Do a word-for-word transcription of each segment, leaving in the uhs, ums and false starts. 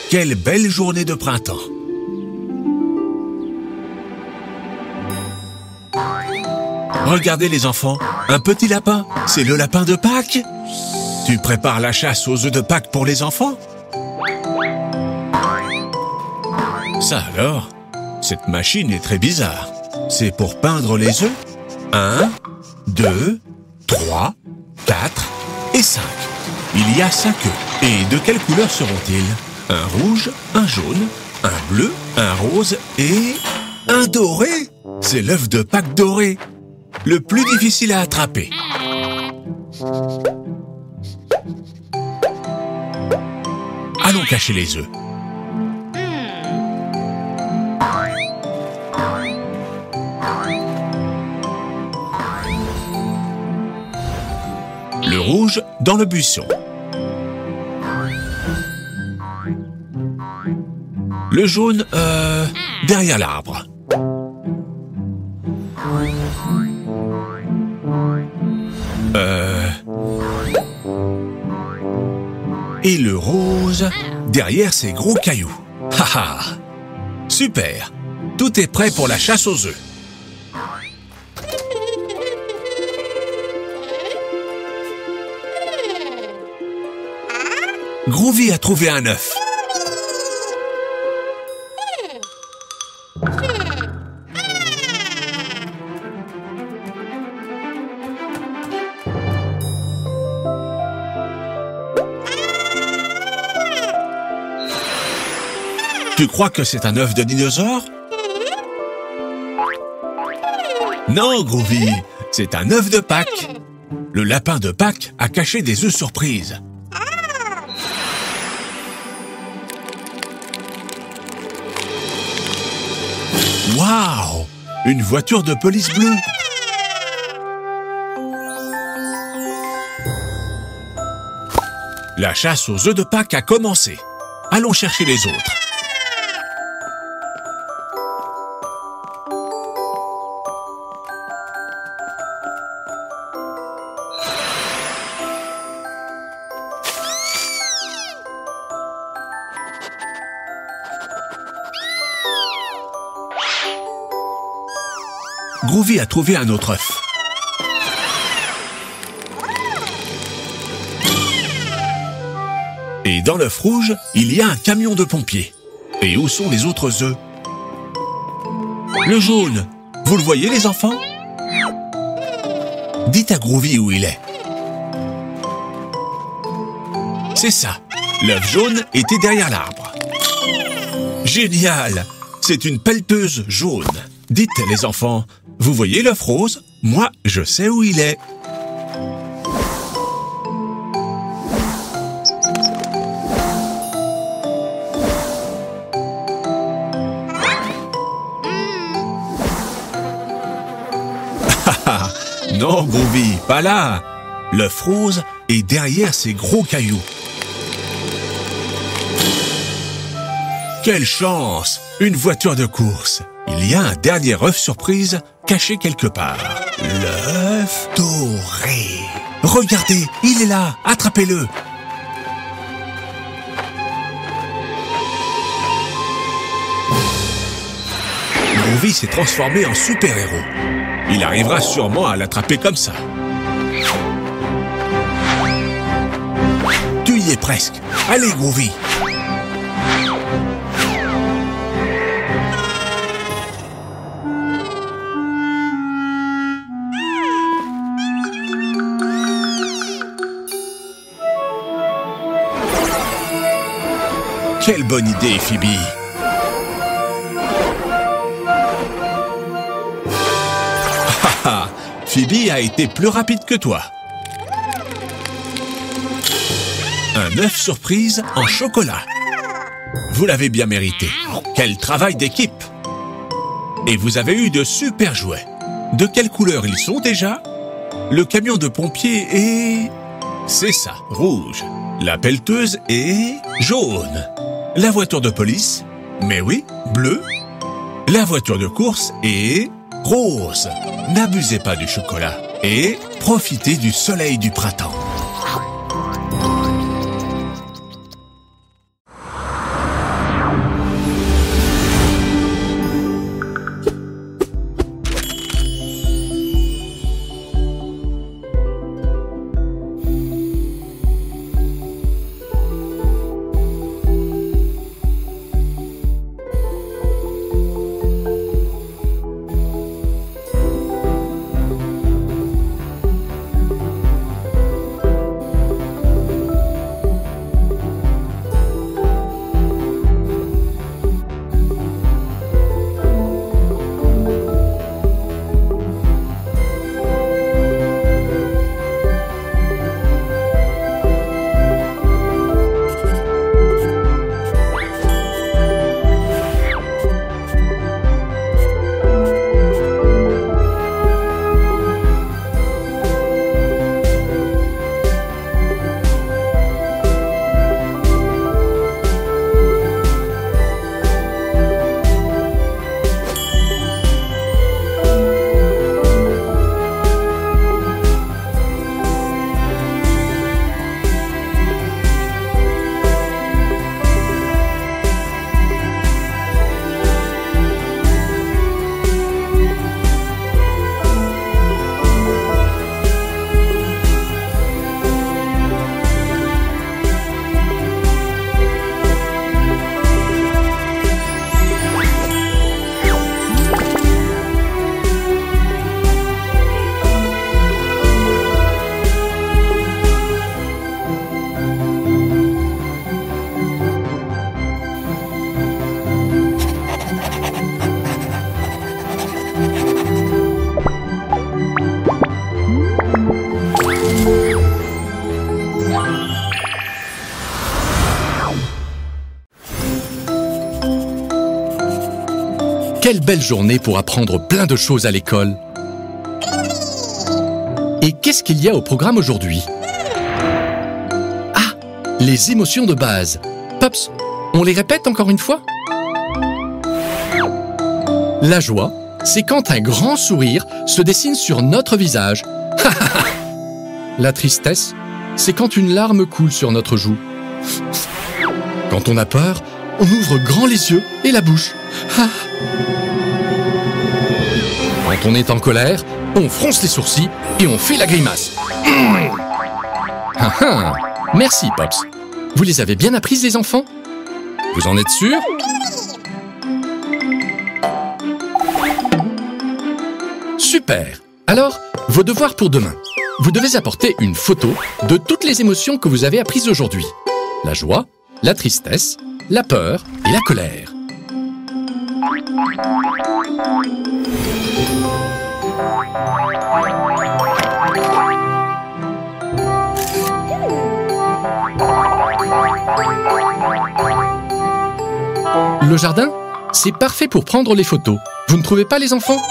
Quelle belle journée de printemps! Regardez les enfants, un petit lapin, c'est le lapin de Pâques. Tu prépares la chasse aux œufs de Pâques pour les enfants? Ça alors, cette machine est très bizarre. C'est pour peindre les œufs. Un, deux, trois, quatre et cinq. Il y a cinq œufs. Et de quelle couleur seront-ils? Un rouge, un jaune, un bleu, un rose et un doré. C'est l'œuf de Pâques doré. Le plus difficile à attraper. Allons cacher les œufs. Le rouge dans le buisson. Le jaune, euh, derrière l'arbre. Euh... Et le rose, derrière ces gros cailloux. Haha! Super! Tout est prêt pour la chasse aux œufs. Groovy a trouvé un œuf. Tu crois que c'est un œuf de dinosaure? Non, Groovy, c'est un œuf de Pâques. Le lapin de Pâques a caché des œufs surprises. Waouh! Une voiture de police bleue. La chasse aux œufs de Pâques a commencé. Allons chercher les autres. Groovy a trouvé un autre œuf. Et dans l'œuf rouge, il y a un camion de pompiers. Et où sont les autres œufs? Le jaune, vous le voyez les enfants? Dites à Groovy où il est. C'est ça, l'œuf jaune était derrière l'arbre. Génial! C'est une pelleteuse jaune. Dites les enfants, vous voyez l'œuf rose? Moi, je sais où il est. Non, Groovy, pas là. L'œuf rose est derrière ces gros cailloux. Quelle chance! Une voiture de course. Il y a un dernier œuf surprise caché quelque part. L'œuf doré. Regardez, il est là. Attrapez-le. Groovy s'est transformé en super-héros. Il arrivera sûrement à l'attraper comme ça. Tu y es presque. Allez, Groovy. Quelle bonne idée, Phoebe. Phoebe a été plus rapide que toi. Un œuf surprise en chocolat. Vous l'avez bien mérité. Quel travail d'équipe! Et vous avez eu de super jouets. De quelle couleur ils sont déjà? Le camion de pompiers est... C'est ça, rouge. La pelleteuse est... jaune. La voiture de police? Mais oui, bleu. La voiture de course est... rose. N'abusez pas du chocolat et profitez du soleil du printemps. Quelle belle journée pour apprendre plein de choses à l'école. Et qu'est-ce qu'il y a au programme aujourd'hui? Ah, les émotions de base. Pops, on les répète encore une fois? La joie, c'est quand un grand sourire se dessine sur notre visage. La tristesse, c'est quand une larme coule sur notre joue. Quand on a peur, on ouvre grand les yeux et la bouche. Quand on est en colère, on fronce les sourcils et on fait la grimace. Merci, Pops. Vous les avez bien apprises, les enfants? Vous en êtes sûrs? Super! Alors, vos devoirs pour demain. Vous devez apporter une photo de toutes les émotions que vous avez apprises aujourd'hui. La joie, la tristesse, la peur et la colère. Le jardin, c'est parfait pour prendre les photos. Vous ne trouvez pas, les enfants?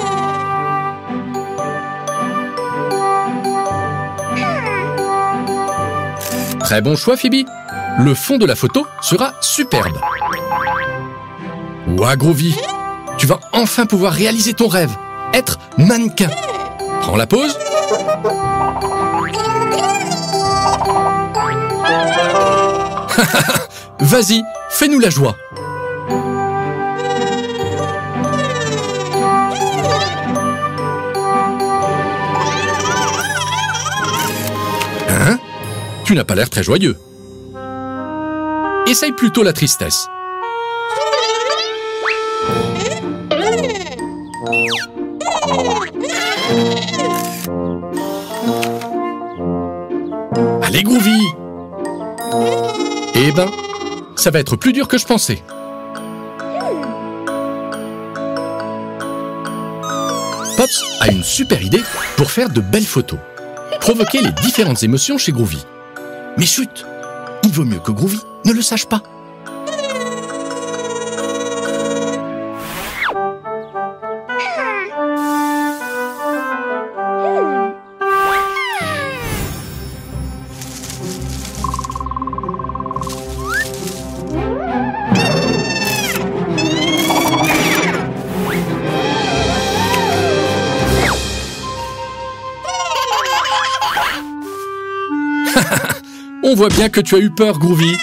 Très bon choix, Phoebe. Le fond de la photo sera superbe. Ouah, Groovy, tu vas enfin pouvoir réaliser ton rêve, être mannequin. Prends la pause. Vas-y, fais-nous la joie. Hein? Tu n'as pas l'air très joyeux. Essaye plutôt la tristesse. Allez, Groovy! Eh ben, ça va être plus dur que je pensais. Pops a une super idée pour faire de belles photos. Provoquer les différentes émotions chez Groovy. Mais chut! Il vaut mieux que Groovy ne le sache pas. On voit bien que tu as eu peur, Groovy.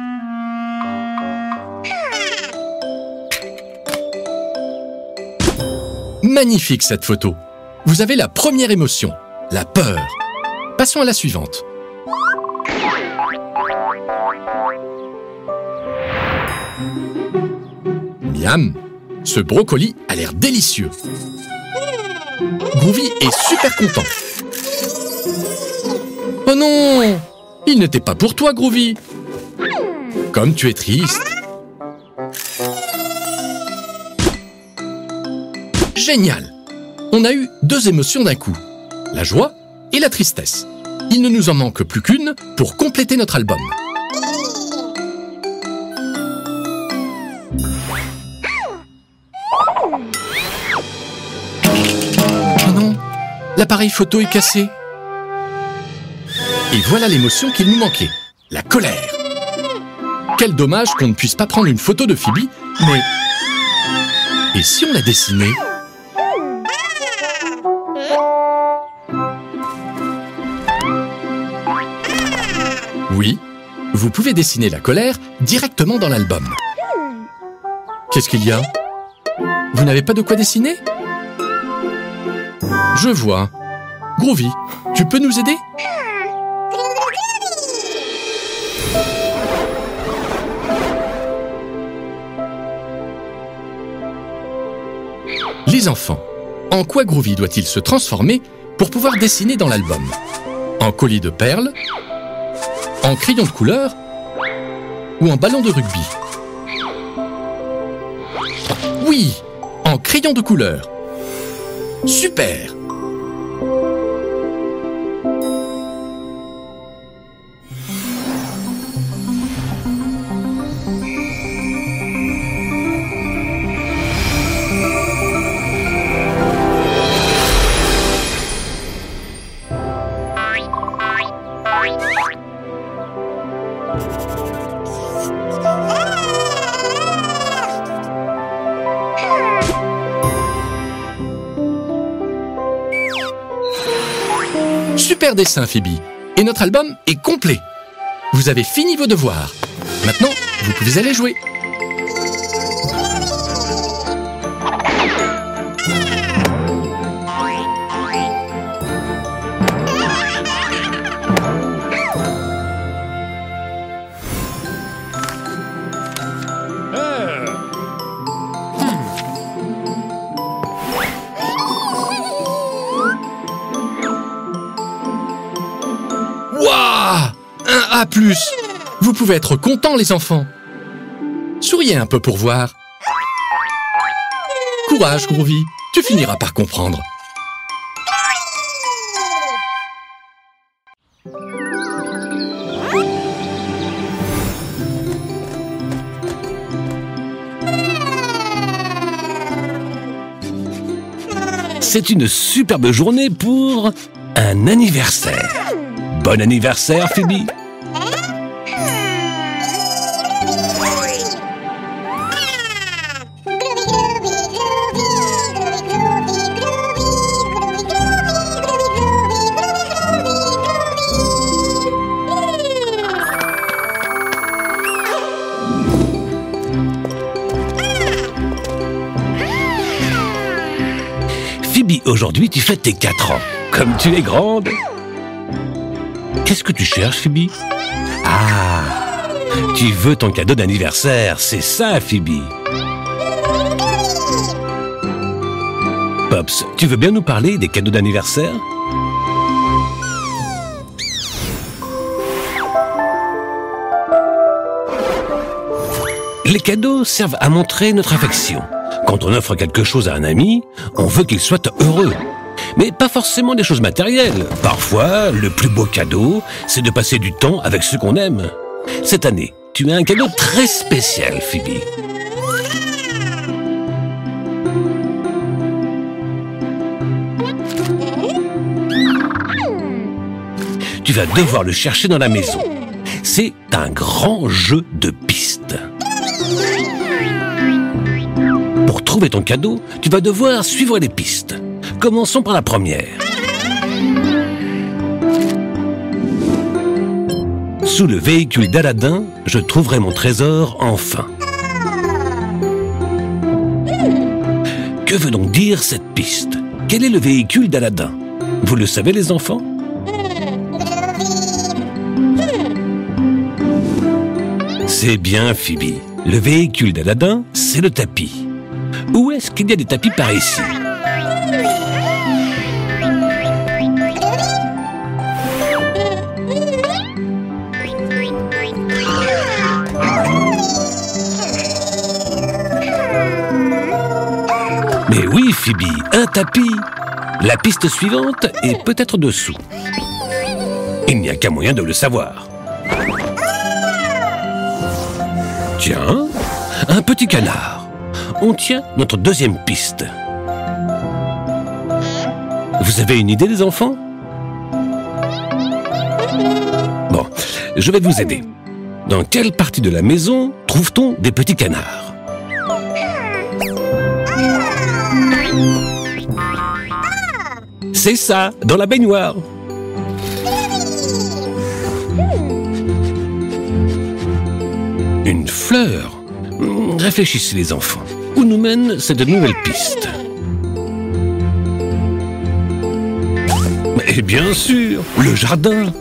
Magnifique cette photo. Vous avez la première émotion, la peur. Passons à la suivante. Miam, ce brocoli a l'air délicieux. Groovy est super content. Oh non! Il n'était pas pour toi, Groovy. Comme tu es triste. Génial! On a eu deux émotions d'un coup. La joie et la tristesse. Il ne nous en manque plus qu'une pour compléter notre album. Oh non! L'appareil photo est cassé. Et voilà l'émotion qu'il nous manquait, la colère. Quel dommage qu'on ne puisse pas prendre une photo de Phoebe, mais... Et si on la dessinait? Oui, vous pouvez dessiner la colère directement dans l'album. Qu'est-ce qu'il y a? Vous n'avez pas de quoi dessiner? Je vois. Groovy, tu peux nous aider? Les enfants, en quoi Groovy doit-il se transformer pour pouvoir dessiner dans l'album? En collier de perles? En crayon de couleur? Ou en ballon de rugby? Oui, en crayon de couleur. Super! Super dessin, Phoebe. Et notre album est complet. Vous avez fini vos devoirs. Maintenant, vous pouvez aller jouer. Waouh! Un A plus! Vous pouvez être contents, les enfants. Souriez un peu pour voir. Courage, Groovy. Tu finiras par comprendre. C'est une superbe journée pour un anniversaire. Bon anniversaire, Phoebe. Phoebe, aujourd'hui tu fêtes tes quatre ans. Comme tu es grande. Qu'est-ce que tu cherches, Phoebe? Ah, tu veux ton cadeau d'anniversaire, c'est ça, Phoebe. Pops, tu veux bien nous parler des cadeaux d'anniversaire? Les cadeaux servent à montrer notre affection. Quand on offre quelque chose à un ami, on veut qu'il soit heureux. Mais pas forcément des choses matérielles. Parfois, le plus beau cadeau, c'est de passer du temps avec ceux qu'on aime. Cette année, tu as un cadeau très spécial, Phoebe. Tu vas devoir le chercher dans la maison. C'est un grand jeu de pistes. Pour trouver ton cadeau, tu vas devoir suivre les pistes. Commençons par la première. Sous le véhicule d'Aladin, je trouverai mon trésor enfin. Que veut donc dire cette piste? Quel est le véhicule d'Aladin? Vous le savez, les enfants? C'est bien, Phoebe. Le véhicule d'Aladin, c'est le tapis. Où est-ce qu'il y a des tapis par ici? Mais oui, Phoebe, un tapis. La piste suivante est peut-être dessous. Il n'y a qu'un moyen de le savoir. Tiens, un petit canard. On tient notre deuxième piste. Vous avez une idée, les enfants? Bon, je vais vous aider. Dans quelle partie de la maison trouve-t-on des petits canards? C'est ça, dans la baignoire. Une fleur. Réfléchissez, les enfants. Où nous mène cette nouvelle piste? Et bien sûr, le jardin.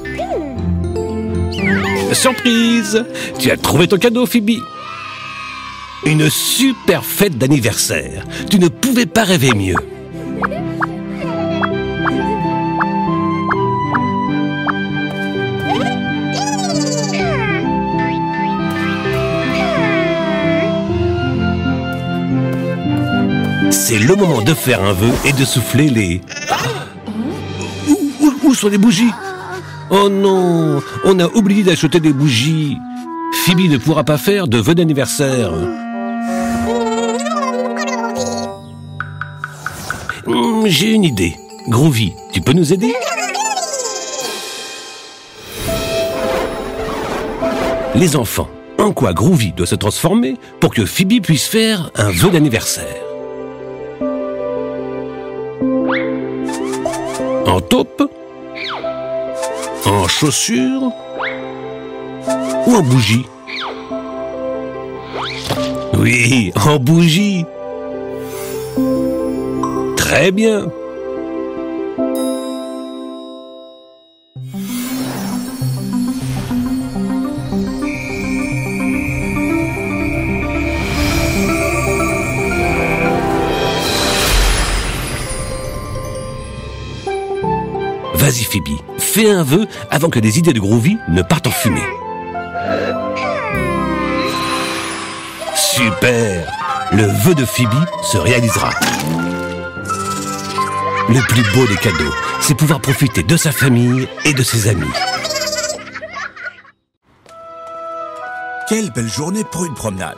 Surprise! Tu as trouvé ton cadeau, Phoebe. Une super fête d'anniversaire. Tu ne pouvais pas rêver mieux. C'est le moment de faire un vœu et de souffler les... Où, où, où sont les bougies? Oh non, on a oublié d'acheter des bougies. Phoebe ne pourra pas faire de vœu d'anniversaire. Hum, j'ai une idée. Groovy, tu peux nous aider? Les enfants, en quoi Groovy doit se transformer pour que Phoebe puisse faire un vœu d'anniversaire? En taupe? En chaussures? Ou en bougie? Oui, en bougie. Très bien. Vas-y Phoebe, fais un vœu avant que les idées de Groovy ne partent en fumée. Super! Le vœu de Phoebe se réalisera. Le plus beau des cadeaux, c'est pouvoir profiter de sa famille et de ses amis. Quelle belle journée pour une promenade!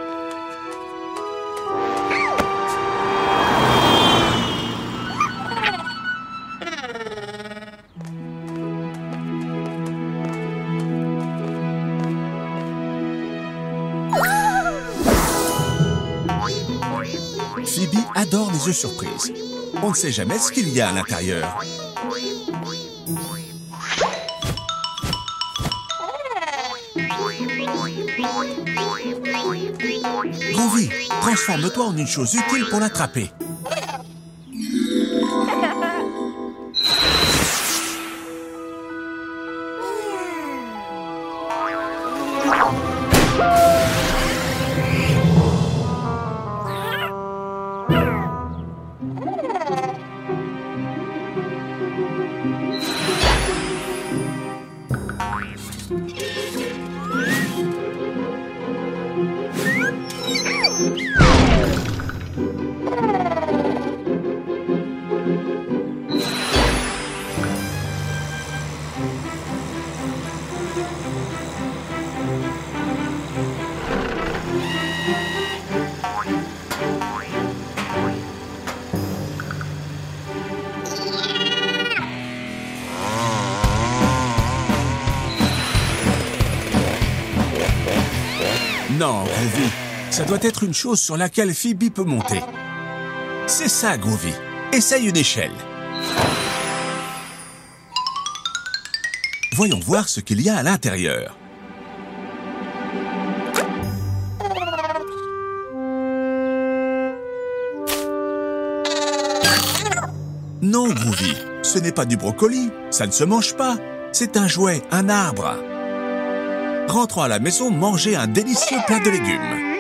Phoebe adore les œufs surprises. On ne sait jamais ce qu'il y a à l'intérieur. Groovy, transforme-toi en une chose utile pour l'attraper. Non, Groovy, ça doit être une chose sur laquelle Phoebe peut monter. C'est ça, Groovy. Essaye une échelle. Voyons voir ce qu'il y a à l'intérieur. Non, Groovy, ce n'est pas du brocoli. Ça ne se mange pas. C'est un jouet, un arbre. Rentrons à la maison manger un délicieux plat de légumes.